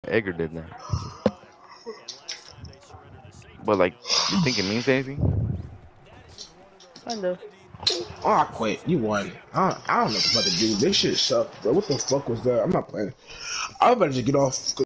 Edgar did that. But like, you think it means anything? Kind of. Oh, I quit. You won. I don't know what to do. This shit sucked, bro. What the fuck was that? I'm not playing. I better just get off.